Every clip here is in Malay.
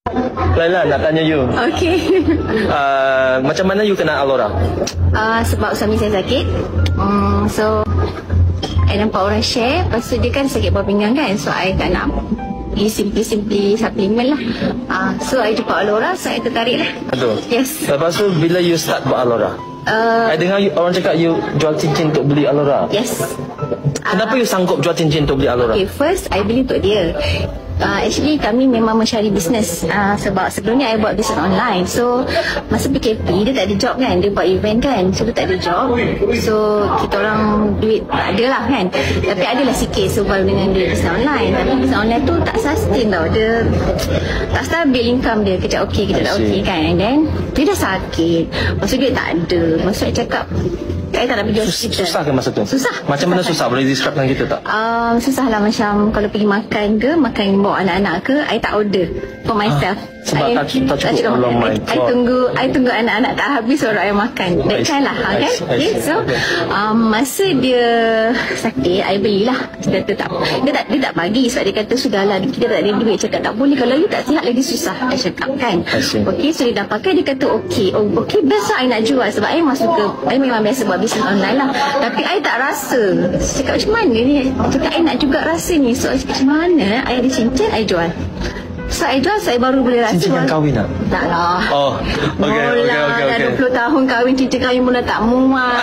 Laila, nak tanya you. Okay. Macam mana you kenal Alora? Sebab suami saya sakit. So I nampak orang share. Lepas tu dia kan sakit bawah pinggang kan. So I tak nak simply supplement lah. So I jumpa Alora. So I tertarik lah. Betul. Yes. Lepas tu bila you start buat Alora? I dengar orang cakap you jual cincin untuk beli Alora. Yes. Kenapa you sanggup jual cincin untuk beli Alora? Okay, first I beli untuk dia. Actually kami memang mencari bisnes, sebab sebelum ni I buat bisnes online. So masa PKP dia tak ada job kan, dia buat event kan, so dia tak ada job. So kita orang duit tak ada lah kan, tapi adalah sikit survive dengan dia bisnes online. Tapi bisnes online tu tak sustain tau, dia tak stabil income dia, kejap okey kejap tak okey kan. And then dia dah sakit, maksud dia tak ada. Maksud saya cakap saya tak nak pergi hospital. Susah ke masa tu? Susah. Macam mana susah? Boleh describekan kita tak? Susah lah, macam kalau pergi makan ke, makan bawa anak-anak ke, I tak order for myself. Sebab tak cukup long main. I tunggu anak-anak tak habis baru I makan. That kind lah kan. Okay, so masa dia sakit I belilah. Dia tak bagi sebab dia kata sudahlah kita tak ada duit. Cakap tak boleh, kalau you tak sihat lagi susah. I cakap kan. Okay, so dia dah pakai, dia kata okay. Oh okay, best lah I nak jual. Sebab I memang suka, I memang biasa buat bisnes online lah. Tapi I tak rasa. Cakap macam mana ni, cakap I nak juga rasa ni. So I cakap macam mana I ada cincin I jual. So I jual, saya baru boleh rasa. Cincin yang kahwin tak? Tak lah. Oh, okay. Dah 20 tahun kahwin, cincin kahwin pun dah tak muat.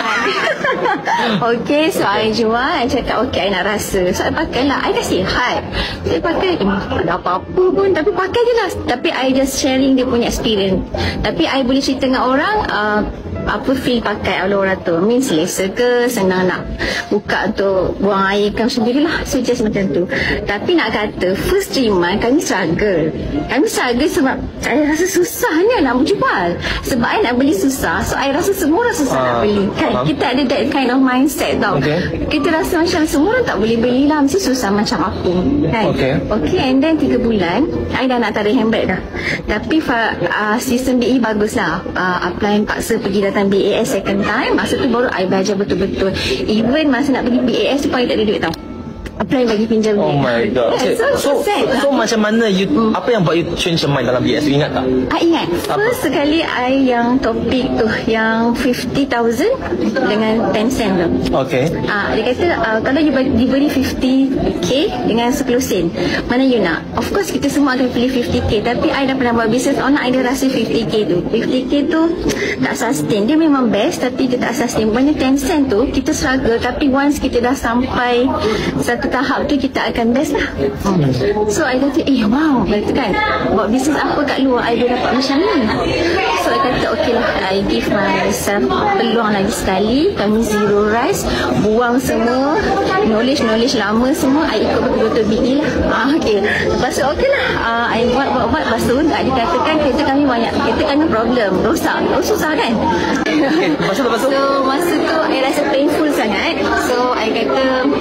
Okay, so I jual. I cakap okay, I nak rasa. So I pakai lah, I dah sihat. Saya pakai, tak ada apa-apa pun, tapi pakai je lah. Tapi I just sharing dia punya experience. Tapi I boleh cerita dengan orang apa feel pakai Alora tu. Means selesa ke, senang nak buka untuk buang air kan sendirilah. So just macam tu. Tapi nak kata first 3 months kami struggle. Kami struggle sebab saya rasa susahnya nak berjual. Sebab I nak beli susah. So I rasa semua orang susah nak beli kan. Kita ada that kind of mindset tau. Kita rasa macam semua orang tak boleh beli lah, mesti susah macam aku kan. Okay, and then 3 bulan I dah nak tarik handbag dah. Tapi sistem BE bagus lah. Apply paksa pergi datang BAS second time. Masa tu baru I belajar betul-betul. Even masa nak pergi BAS tu pun I tak ada duit tau. Apply bagi pinjam Oh my god. So macam mana you, apa yang buat you change your mind dalam BS? You ingat tak? Ingat. First sekali I yang topik tu, yang 50,000 dengan 10 sen tu. Okay. Dia kata kalau you beri 50k dengan 10 sen, mana you nak? Of course kita semua akan pilih 50k. Tapi I dah pernah buat bisnes online, I dah rasa 50k tu. 50k tu tak sustain. Dia memang best tapi dia tak sustain. Banyak 10 sen tu kita struggle, tapi once kita dah sampai satu tahap tu kita akan best lah. So I kata wow, betul kan, buat bisnes apa kat luar I boleh dapat macam ni. So I kata okay lah, I give myself peluang lagi sekali. Kami zero rush, buang semua knowledge lama semua, I ikut betul-betul BE lah. Okay, lepas tu okay lah, I buat. Lepas tu dikatakan kereta kami banyak, kereta kami problem, rosak, susah kan. Lepas tu so masa tu I rasa painful sangat. So I kata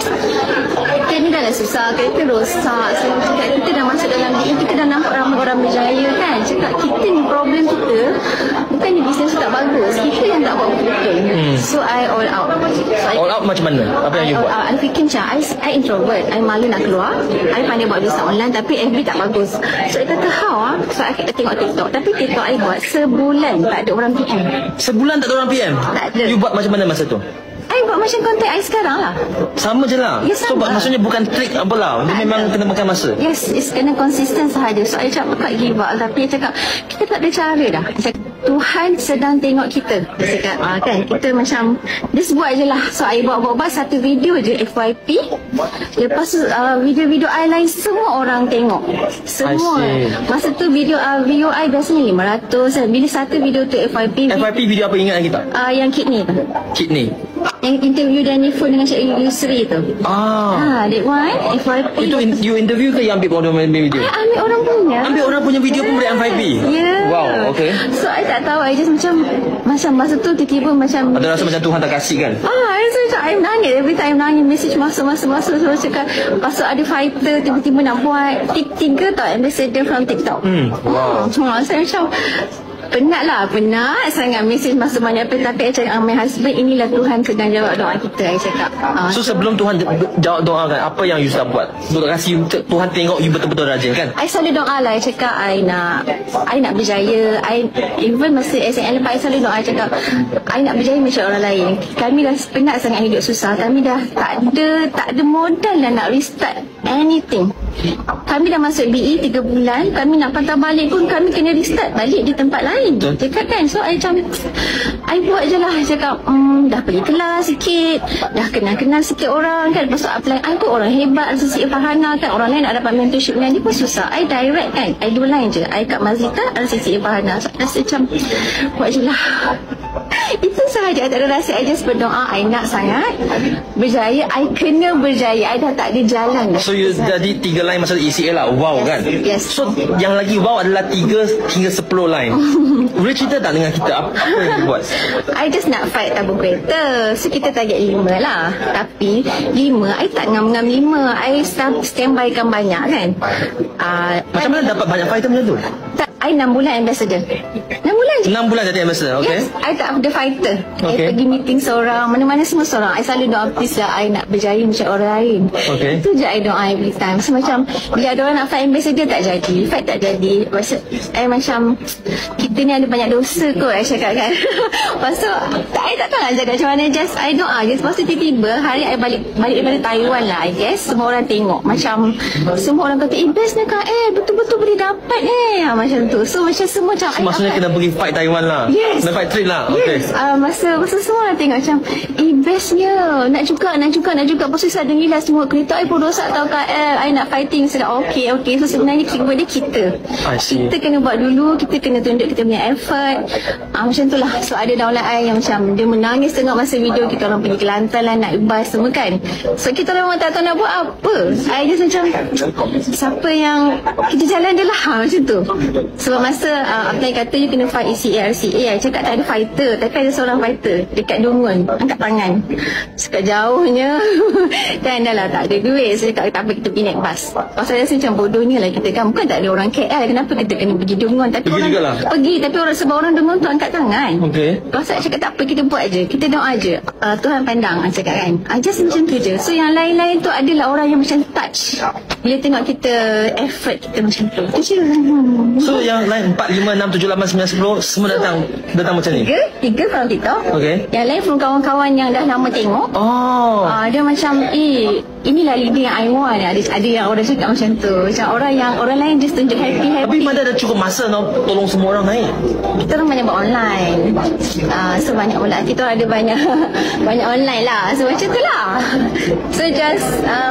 kereta ni dah susah, kereta rosak. So kita dah masuk dalam BE, kita dah nampak orang-orang berjaya kan. Cakap kita ni problem kita bukan ni bisnes tak bagus, kita yang tak buat betul-betul. So I all out. All out macam mana? Apa yang you buat? I fikir macam I introvert, I malu nak keluar. I pandai buat bisnes online tapi FB tak bagus. So I kata how so I tengok TikTok. Tapi TikTok I buat sebulan tak ada orang PM. Sebulan tak ada orang PM? Tak ada. You buat macam mana masa tu? I buat macam konten I sekarang lah. Sama je lah. Yes, so maksudnya bukan trik apalah. Dia memang kena makan masa. Yes, it's kena konsisten sahaja. So I cakap tak give up. Tapi I cakap kita tak ada cara dah. Tuhan sedang tengok kita. Dia cakap kan, kita macam just buat je lah. So I buat satu video je FYP. Lepas tu video-video I lain semua orang tengok. Semua. Masa tu video I biasanya 500. Bila satu video tu FYP video apa, ingat lagi tak? Yang kidney tu. Kidney. Yang interview Danny Full dengan Cik Yusri tu. That one FYP. Itu you interview ke yang ambil orang punya video? Ambil orang punya. Ambil orang punya video pun boleh FYP? Yeah. Wow, okay. So I tak tahu, I just macam masa tu tiba-tiba macam ada rasa macam Tuhan tak kasih kan? I nangis every time, nangis message masuk. So cakap pasal ada fighter tiba-tiba nak buat 3 tau ambassador from TikTok. Wow. Saya macam Penat sangat mesej masuk banyak. Tapi I cakap my husband, inilah Tuhan sedang jawab doa kita. I cakap So sebelum Tuhan jawab doa kan, apa yang you sudah buat untuk kasih Tuhan tengok you betul-betul rajin kan? I selalu doa lah. I cakap I nak berjaya. Even masa SNL lepas I selalu doa. I cakap I nak berjaya macam orang lain. Kami dah penat sangat hidup susah. Kami dah tak ada modal lah nak restart anything. Kami dah masuk BE 3 bulan. Kami nak patah balik pun kami kena restart balik di tempat lain. Cakap kan. So I macam I buat je lah. I cakap dah pergi kelas sikit, dah kenal sikit orang kan. Lepas tu apply. I pun orang hebat RCCA Farhana kan. Orang lain nak dapat mentorship dengan dia pun susah. I direct kan. I do line je. I kat Mazita RCCA Farhana. So I rasa macam buat je lah. Itu sahaja. I tak ada rasa. I just berdoa. I nak sangat berjaya. I kena berjaya. I dah tak ada jalan dah. So you jadi 3 line masa ECA lah. Wow Yes, kan? yes. So yang lagi wow adalah 3 hingga 10 line. Boleh cerita tak dengan kita apa yang you buat? I just nak fight tabung kereta. So kita target 5 lah. Tapi 5 I tak ngam-ngam 5. I standby kan banyak kan. Macam mana dapat banyak fighter macam tu? Tak, I 6 bulan ambassador. 6 bulan je. 6 bulan jadi ambassador, okay? Yes, I tak ada fighter. Okay. I pergi meeting seorang, mana-mana semua seorang. I selalu doa, please lah, I nak berjaya macam orang lain. Okay. Itu je I doa every time. So macam, bila ada orang nak fight ambassador, tak jadi. Fight tak jadi. I macam, kita ni ada banyak dosa kot, I cakap kan. Lepas tu, I tak tahu nak jaga macam mana. Just, I doa je. Lepas tu tiba-tiba, hari I balik daripada Taiwan lah, I guess. Semua orang tengok. Macam, semua orang kata, best ni Kak, betul-betul boleh dapat macam tu. So macam semua macam Maksudnya kena pergi fight Taiwan lah. Yes. Kena fight trip lah. Okay. Yes. Masa semua orang tengok macam bestnya. Nak juga. Lepas tu saya dengar semua kereta I pun rosak tau Kak I nak fighting. Saya dah okay. So sebenarnya keyword dia kita. Kita kena buat dulu. Kita kena tunjuk kita punya effort. Macam tu lah. So ada downline I yang macam dia menangis tengok masa video kita orang pergi Kelantan lah, naik bas semua kan. So kita orang tak tahu nak buat apa. I just macam siapa yang kita jalan je lah macam tu. Sebab masa Abang kata you kena fight ECA, RCA, I cakap tak ada fighter. Tapi ada seorang fighter dekat Dungun, angkat tangan. Cakap jauhnya. Dan dah lah tak ada duit. Saya cakap tak apa, kita pergi naik bas. Pasal saya rasa macam bodohnya lah kita kan. Bukan tak ada orang KL, kenapa kita kena pergi Dungun? Tapi pergi orang jugalah. Pergi, tapi orang sebab orang Dungun tu angkat tangan. Okay. Pasal saya cakap tak apa, kita buat je. Kita doa je. Tuhan pandang, I cakap kan. Just macam tu je. So yang lain-lain tu adalah orang yang macam touch. Bila tengok kita effort kita macam tu. Tu je. So yang lain 4, 5, 6, 7, 8, 9, 10 semua datang macam ni? Tiga from TikTok. Okay. Yang lain from kawan-kawan yang dah lama tengok. Dia macam inilah leader yang I want. Ada yang orang cakap macam tu. Macam orang lain just tunjuk happy. Tapi mana ada cukup masa nak tolong semua orang naik? Kita orang banyak buat online. So banyak pula. Kita orang ada banyak banyak online lah. So macam tu lah. So just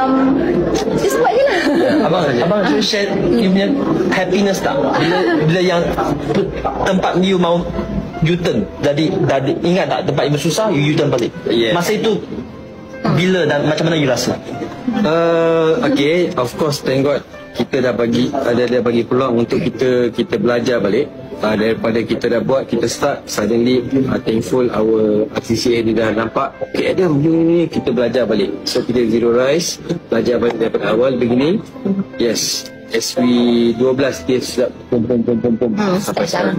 buat je lah. Abang cuba share you punya happiness tak? Bila yang tempat you mau U-turn. Jadi ingat tak tempat you susah you U-turn balik? Yes. Masa itu bila dan macam mana you rasa? Okay, of course, thank God kita dah bagi peluang untuk kita belajar balik. Daripada kita dah buat, kita start, suddenly thankful our RCCA dia dah nampak, okay Adam ni kita belajar balik. So kita zero rise, belajar balik daripada awal beginning. Yes, SW12 dia sudah pum sampai sekarang.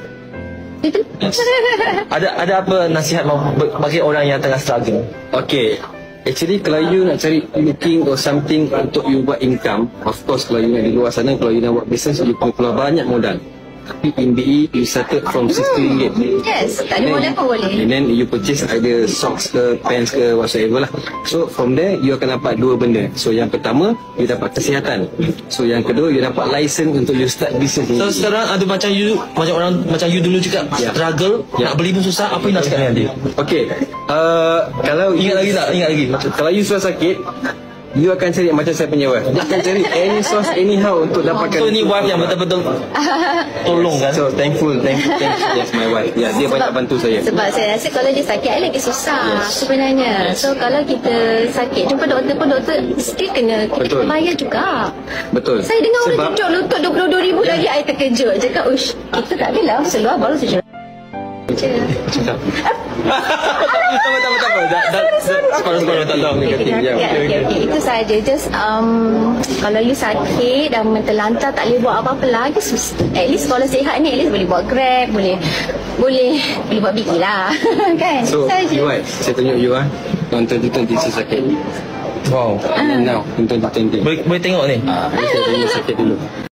Ada apa nasihat bagi orang yang tengah struggle? Okay, actually kalau you nak cari looking or something untuk you buat income, of course kalau you nak di luar sana, kalau you nak buat business, you perlu keluar banyak modal. Tapi in BE, you started from RM60. Yes, tak ada modal pun boleh. And then you purchase either socks ke, pants ke, whatsoever lah. So from there, you akan dapat 2 benda. So yang pertama, you dapat kesihatan. So yang kedua, you dapat license untuk you start business. So sekarang ada macam you dulu juga struggle, nak beli pun susah. Apa you nak cakap dengan dia? Okay, kalau Ingat lagi kalau you sudah sakit, you akan cari macam saya punya wife. Dia akan cari any source anyhow untuk dapatkan. So ni wife yang betul-betul tolong kan? So thankful. Yes, my wife. Ya, dia banyak bantu saya. Sebab saya rasa kalau dia sakit, I lagi susah sebenarnya. So kalau kita sakit, jumpa doktor pun, doktor still kena kita bayar juga. Betul. Saya dengar orang tunjuk lutut RM22,000 lagi, I terkejut. Cakap, kita tak adalah seluar baru 700. Separuh-separuh tak tahu ni kata. Okay. Itu saja. Just kalau you sakit dan terlantar tak boleh buat apa-apa lagi, at least kalau sihat ni, at least boleh buat Grab, boleh buat bigi lah. Kan? So, Saja. Iwan, saya tunjuk you nonton 2020 sakit. Wow. Now, nonton 2020. Boleh tengok ni. Saya tunjuk sakit dulu.